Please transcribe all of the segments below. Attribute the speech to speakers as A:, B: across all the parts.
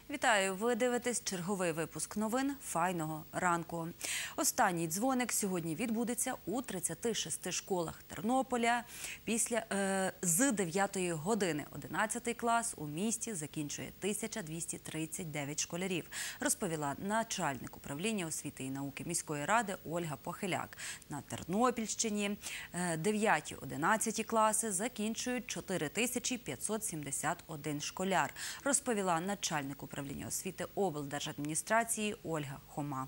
A: Вітаю! Ви дивитесь черговий випуск новин «Файного ранку». Останній дзвоник сьогодні відбудеться у 36 школах Тернополя з 9 години. 11 клас у місті закінчує 1239 школярів, розповіла начальник управління освіти і науки міської ради Ольга Похиляк. На Тернопільщині 9-11 класи закінчують 4571 школяр, розповіла начальник управління освіти облдержадміністрації Ольга Хома.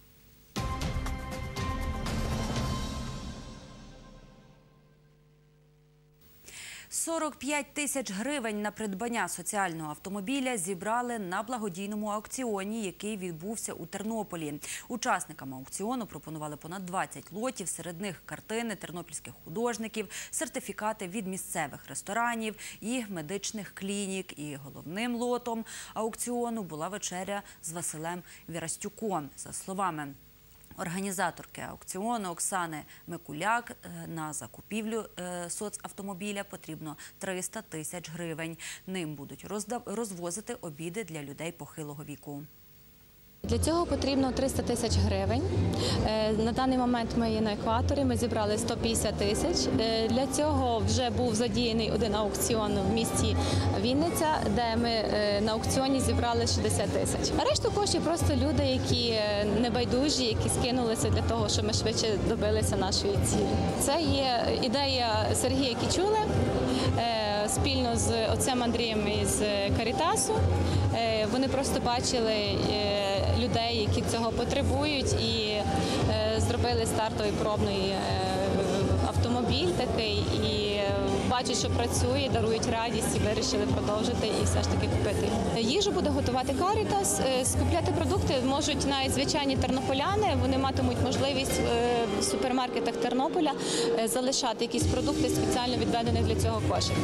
A: 45 тисяч гривень на придбання соціального автомобіля зібрали на благодійному аукціоні, який відбувся у Тернополі. Учасникам аукціону пропонували понад 20 лотів, серед них картини тернопільських художників, сертифікати від місцевих ресторанів і медичних клінік. І головним лотом аукціону була вечеря з Василем Вірастюком. За словами організаторки аукціону Оксани Микуляк, на закупівлю соцавтомобіля потрібно 300 тисяч гривень. Ним будуть розвозити обіди для людей похилого віку.
B: Для цього потрібно 300 тисяч гривень. На даний момент ми є на екваторі, ми зібрали 150 тисяч. Для цього вже був задіяний один аукціон в місті Вінниця, де ми на аукціоні зібрали 60 тисяч. А решту коштів просто люди, які небайдужі, які скинулися для того, щоб ми швидше добилися нашої цілі. Це є ідея Сергія Кічули спільно з отцем Андрієм із Карітасу. Вони просто бачили людей, які цього потребують, і зробили стартовий пробний автомобіль такий, і бачать, що працює, дарують радість, і вирішили продовжити і все ж таки купити. Їжу буде готувати Карітас, скупляти продукти можуть навіть звичайні тернополяни, вони матимуть можливість в супермаркетах Тернополя залишати якісь продукти спеціально відведених для цього кошик.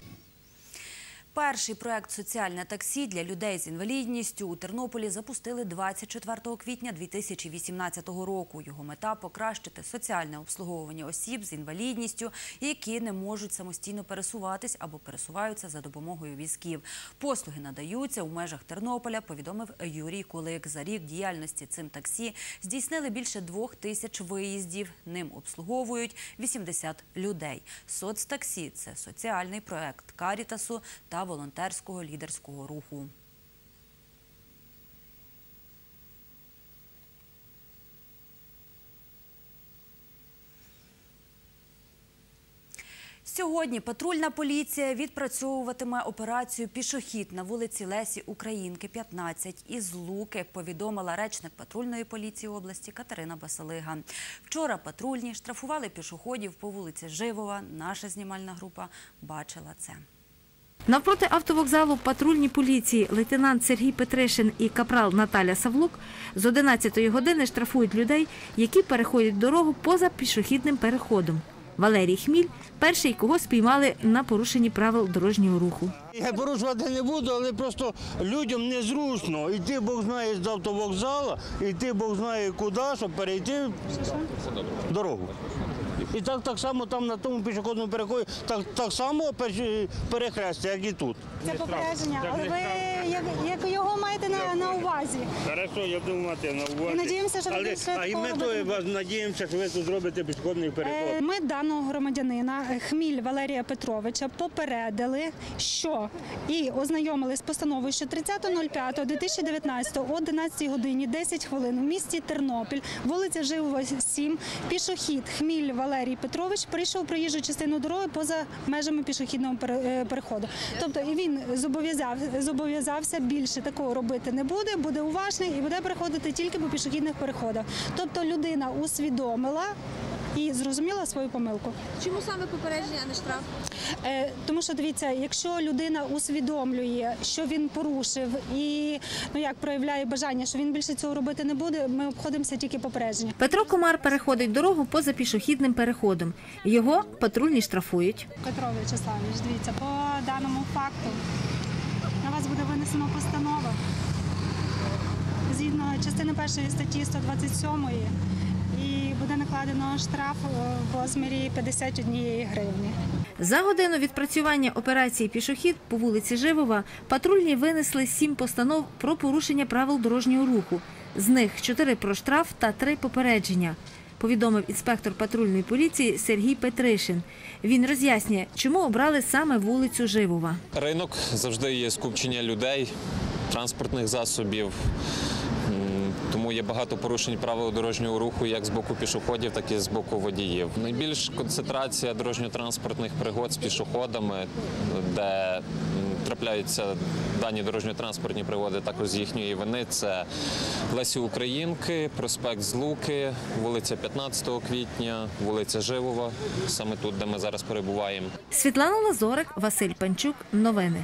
A: Перший проект «Соціальне таксі» для людей з інвалідністю у Тернополі запустили 24 квітня 2018 року. Його мета – покращити соціальне обслуговування осіб з інвалідністю, які не можуть самостійно пересуватись або пересуваються за допомогою візків. Послуги надаються у межах Тернополя, повідомив Юрій Кулик. За рік діяльності цим таксі здійснили більше 2000 виїздів. Ним обслуговують 80 людей. Соцтаксі – це соціальний проект Карітасу та волонтерського лідерського руху. Сьогодні патрульна поліція відпрацьовуватиме операцію «Пішохід» на вулиці Лесі Українки, 15 із Луки, повідомила речник патрульної поліції області Катерина Басалига. Вчора патрульні штрафували пішоходів по вулиці Живова. Наша знімальна група бачила це.
C: Навпроти автовокзалу патрульні поліції лейтенант Сергій Петришин і капрал Наталя Савлук з 11-ї години штрафують людей, які переходять дорогу поза пішохідним переходом. Валерій Хміль – перший, кого спіймали на порушенні правил дорожнього руху.
D: Я порушувати не буду, але просто людям незручно. Йти Бог знає з автовокзалу, йти Бог знає куди, щоб перейти дорогу. І так само там на тому пішохідному переході, так само перехрестя, як і тут.
E: Це попередження, але ви як його маєте на увазі.
D: Хорошо, я буду мати на увазі.
E: Надіємося, що ви більше
D: А і ми надіємося, що ви тут зробите пішохідний переход.
E: Ми даного громадянина Хміль Валерія Петровича попередили, що і ознайомили з постановою, що 30.05.2019 о 11 годині 10 хвилин в місті Тернопіль, вулиця Живова, 7, пішохід Хміль Валерій Петрович прийшов проїжджу частину дороги поза межами пішохідного переходу. Тобто і він зобов'язався більше такого робити не буде, буде уважний і буде переходити тільки по пішохідних переходах. Тобто людина усвідомила і зрозуміла свою помилку.
F: Чому саме попередження, а не штраф?
E: Тому що, дивіться, якщо людина усвідомлює, що він порушив і проявляє бажання, що він більше цього робити не буде, ми обходимося тільки попередження.
C: Петро Комар переходить дорогу поза пішохідним переходом. Його патрульні штрафують.
E: Петро В'ячеславович, дивіться, по даному факту на вас буде винесено постанова згідно частини 1 статті 127 і буде накладено штраф в розмірі 51 гривні.
C: За годину відпрацювання операції «Пішохід» по вулиці Живова патрульні винесли 7 постанов про порушення правил дорожнього руху. З них 4 про штраф та 3 попередження, повідомив інспектор патрульної поліції Сергій Петришин. Він роз'яснює, чому обрали саме вулицю Живова.
G: Ринок завжди є скупчення людей, транспортних засобів, тому є багато порушень правил дорожнього руху як з боку пішоходів, так і з боку водіїв. Найбільш концентрація дорожньо-транспортних пригод з пішоходами, де трапляються дані дорожньо-транспортні пригоди також з їхньої вини. Це Лесі Українки, проспект Злуки, вулиця 15 квітня, вулиця Живова, саме тут, де ми зараз перебуваємо.
C: Світлана Лазорик, Василь Панчук. Новини.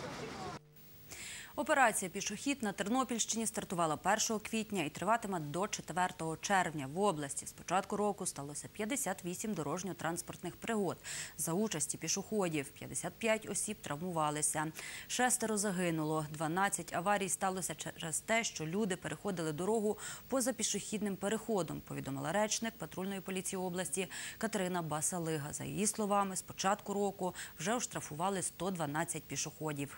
A: Операція «Пішохід» на Тернопільщині стартувала 1 квітня і триватиме до 4 червня. В області з початку року сталося 58 дорожньо-транспортних пригод за участі пішоходів. 55 осіб травмувалися. 6 загинуло. 12 аварій сталося через те, що люди переходили дорогу поза пішохідним переходом, повідомила речник патрульної поліції області Катерина Басалига. За її словами, з початку року вже оштрафували 112 пішоходів.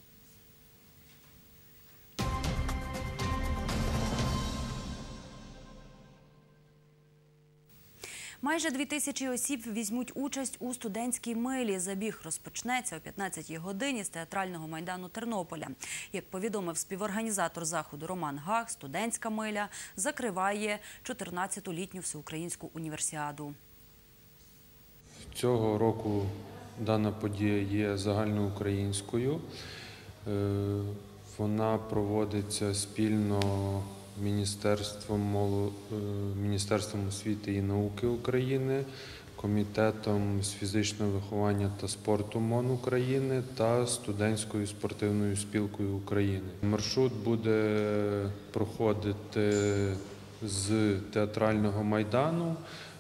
A: Майже 2000 осіб візьмуть участь у студентській милі. Забіг розпочнеться о 15-й годині з театрального майдану Тернополя. Як повідомив співорганізатор заходу Роман Гах, студентська миля закриває 14-ту літню всеукраїнську універсіаду.
H: Цього року дана подія є загальноукраїнською. Вона проводиться спільно Міністерством освіти і науки України, Комітетом з фізичного виховання та спорту МОН України та Студентською спортивною спілкою України. Маршрут буде проходити з театрального майдану,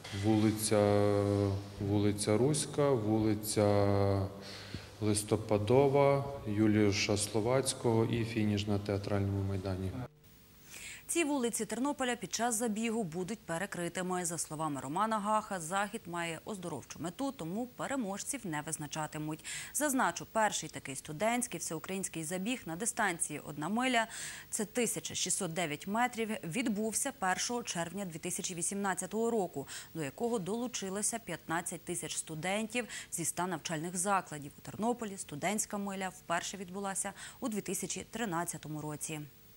H: вулиця Руська, вулиця Листопадова, Юліуша Словацького і фініш на театральному майдані.
A: Ці вулиці Тернополя під час забігу будуть перекритими. За словами Романа Гаха, захід має оздоровчу мету, тому переможців не визначатимуть. Зазначу, перший такий студентський всеукраїнський забіг на дистанції 1 миля, це 1609 метрів, відбувся 1 червня 2018 року, до якого долучилося 15 тисяч студентів зі 100 навчальних закладів. У Тернополі студентська миля вперше відбулася у 2013 році.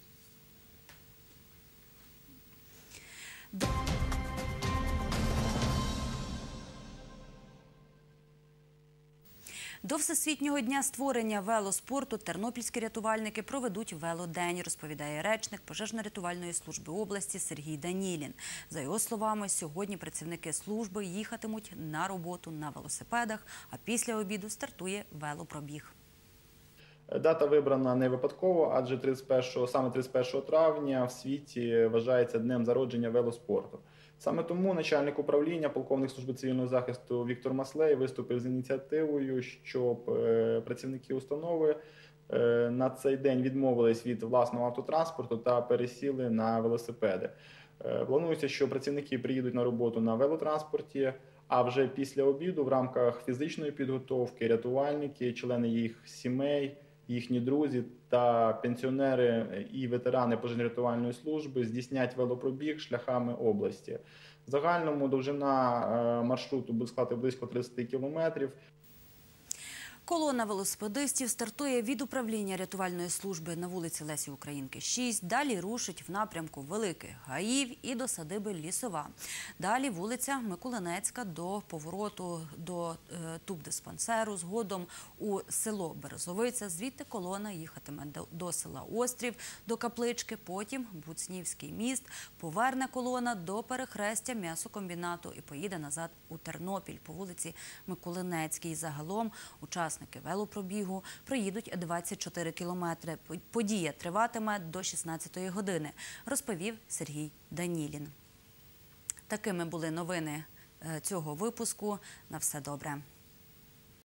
A: До Всесвітнього дня створення велоспорту тернопільські рятувальники проведуть велодень, розповідає речник пожежно-рятувальної служби області Сергій Данілін. За його словами, сьогодні працівники служби їхатимуть на роботу на велосипедах, а після обіду стартує велопробіг.
I: Дата вибрана не випадково, адже саме 31 травня в світі вважається днем зародження велоспорту. Саме тому начальник управління, полковник служби цивільного захисту Віктор Маслей виступив з ініціативою, щоб працівники установи на цей день відмовились від власного автотранспорту та пересіли на велосипеди. Планується, що працівники приїдуть на роботу на велотранспорті, а вже після обіду в рамках фізичної підготовки рятувальники, члени їх сімей, їхні друзі та пенсіонери і ветерани пожежно-рятувальної служби здійснять велопробіг шляхами області. В загальному довжина маршруту буде складати близько 30 кілометрів.
A: Колона велосипедистів стартує від управління рятувальної служби на вулиці Лесі Українки, 6. Далі рушить в напрямку Великих Гаїв і до садиби Лісова. Далі вулиця Миколинецька до повороту до тубдиспансеру, згодом у село Березовиця. Звідти колона їхатиме до села Острів, до Каплички, потім Буцнівський міст. Поверне колона до перехрестя м'ясокомбінату і поїде назад у Тернопіль по вулиці Миколинецькій. Загалом учасники велопробігу проїдуть 24 кілометри. Подія триватиме до 16-ї години, розповів Сергій Данілін. Такими були новини цього випуску. На все добре.